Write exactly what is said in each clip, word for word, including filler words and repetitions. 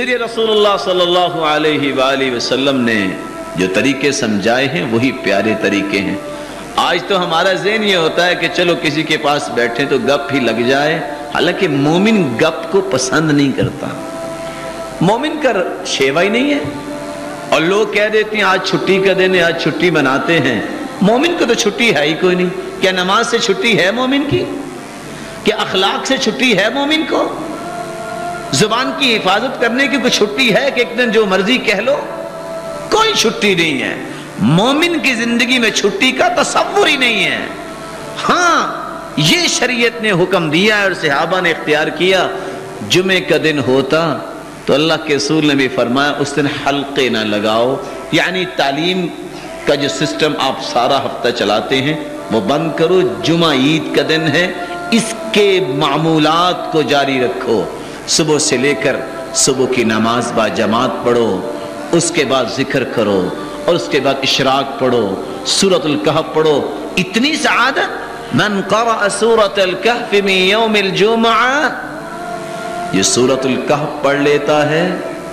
اسی لیے رسول اللہ صلی اللہ علیہ وآلہ وسلم نے جو طریقے سمجھائے ہیں وہی پیارے طریقے ہیں۔ آج تو ہمارا ذہن یہ ہوتا ہے کہ چلو کسی کے پاس بیٹھیں تو گپ ہی لگ جائے، حالانکہ مومن گپ کو پسند نہیں کرتا، مومن کا شیوا ہی نہیں ہے۔ اور لوگ کہہ دیتے ہیں آج چھٹی کا دن ہے، آج چھٹی مناتے ہیں۔ مومن کو تو چھٹی ہے ہی کوئی نہیں۔ کیا نماز سے چھٹی ہے مومن کی؟ کیا اخلاق سے چھٹی ہے مومن کو؟ زبان کی حفاظت کرنے کی کوئی چھٹی ہے کہ ایک دن جو مرضی کہہ لو؟ کوئی چھٹی نہیں ہے۔ مومن کی زندگی میں چھٹی کا تصور ہی نہیں ہے۔ ہاں یہ شریعت نے حکم دیا ہے اور صحابہ نے اختیار کیا، جمعے کا دن ہوتا تو اللہ کے رسول نے بھی فرمایا اس دن حلقے نہ لگاؤ، یعنی تعلیم کا جو سسٹم آپ سارا ہفتہ چلاتے ہیں وہ بند کرو، جمعہ عید کا دن ہے، اس کے معمولات کو جاری رکھو۔ صبح سے لے کر صبح کی نماز با جماعت پڑھو، اس کے بعد ذکر کرو، اور اس کے بعد اشراق پڑھو، سورۃ الکہف پڑھو۔ اتنی سعادت، من قرأ سورۃ الکہف من یوم الجمعہ، یہ سورۃ الکہف پڑھ لیتا ہے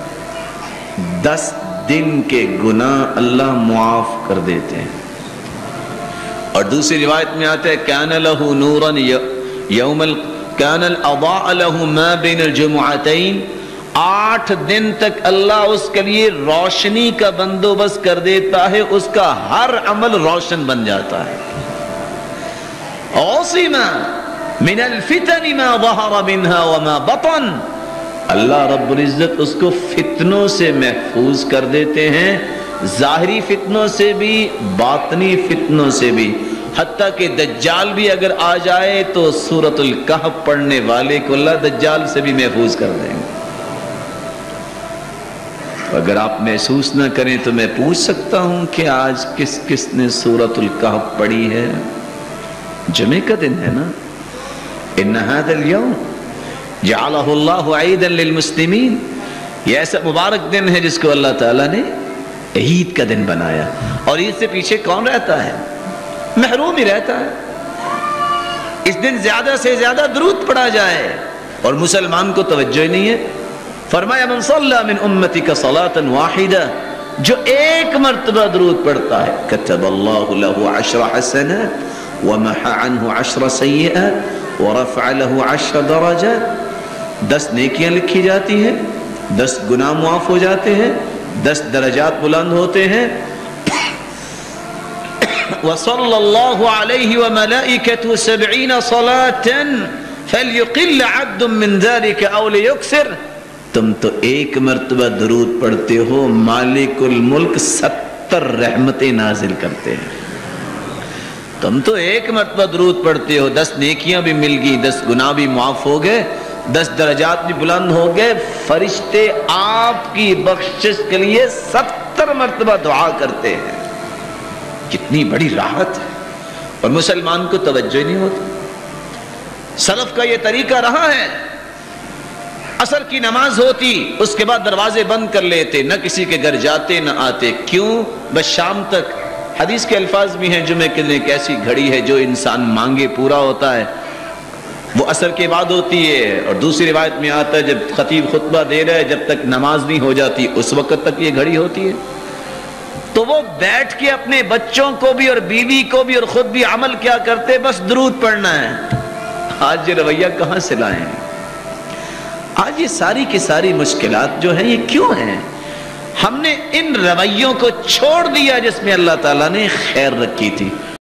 دس دن کے گناہ اللہ معاف کر دیتے ہیں۔ اور دوسری روایت میں آتا ہے کان لہ نورا یوم کان اضاء لہ ما بین الجمعتین، آٹھ دن تک اللہ اس کے لیے روشنی کا بندوبست کر دیتا ہے، اس کا ہر عمل روشن بن جاتا ہے۔ عصم من الفتن ما ظہر منها وما بطن، اللہ رب العزت اس کو فتنوں سے محفوظ کر دیتے ہیں، ظاہری فتنوں سے بھی باطنی فتنوں سے بھی، حتیٰ کہ دجال بھی اگر آ جائے تو سورۃ الکہف پڑھنے والے کو اللہ دجال سے بھی محفوظ کر دیں گے۔ اگر آپ محسوس نہ کریں تو میں پوچھ سکتا ہوں کہ آج کس کس نے سورۃ الکہف پڑھی ہے؟ جمعے کا دن ہے نا۔ ان هذا اليوم جعلہ اللہ عیدا للمسلمین، یہ ایسا مبارک دن ہے جس کو اللہ تعالیٰ نے عید کا دن بنایا۔ اور عید سے پیچھے کون رہتا ہے؟ محروم ہی رہتا ہے۔ اس دن زیادہ سے زیادہ درود پڑھا جائے، اور مسلمان کو توجہ ہی نہیں ہے۔ فرمایا من صلی من امتک صلاة واحدہ، جو ایک مرتبہ درود پڑھتا ہے کتب اللہ له عشر حسنات ومحى عنه عشر سیئات ورفع له عشر درجات، دس نیکیاں لکھی جاتی ہیں، دس گناہ معاف ہو جاتے ہیں، دس درجات بلند ہوتے ہیں۔ وصلی اللہ علیہ وملائکتہ سبعین صلاة فلیقل عبد من ذلك او لیکثر، تم تو ایک مرتبہ درود پڑھتے ہو، مالک الملک ستر رحمتیں نازل کرتے ہیں۔ تم تو ایک مرتبہ درود پڑھتے ہو، دس نیکیاں بھی مل گئی، دس گناہ بھی معاف ہو گئے، دس درجات بھی بلند ہو گئے، فرشتے آپ کی بخشش کے لیے ستر مرتبہ دعا کرتے ہیں۔ کتنی بڑی راحت ہے، اور مسلمان کو توجہ نہیں ہوتی۔ سلف کا یہ طریقہ رہا ہے، عصر کی نماز ہوتی اس کے بعد دروازے بند کر لیتے، نہ کسی کے گھر جاتے نہ آتے، کیوں؟ بس شام تک۔ حدیث کے الفاظ بھی ہیں جمعے کے دن ایک ایسی گھڑی ہے جو انسان مانگے پورا ہوتا ہے، وہ عصر کے بعد ہوتی ہے۔ اور دوسری روایت میں آتا ہے جب خطیب خطبہ دے رہا ہے جب تک نماز نہیں ہو جاتی اس وقت تک یہ گھڑی ہوتی ہے۔ تو وہ بیٹھ کے اپنے بچوں کو بھی اور بیوی کو بھی اور خود بھی عمل کیا کرتے؟ بس درود پڑھنا ہے۔ آج یہ رویہ کہاں سے لائیں؟ آج یہ ساری کی ساری مشکلات جو ہیں یہ کیوں ہیں؟ ہم نے ان رویوں کو چھوڑ دیا جس میں اللہ تعالیٰ نے خیر رکھی تھی۔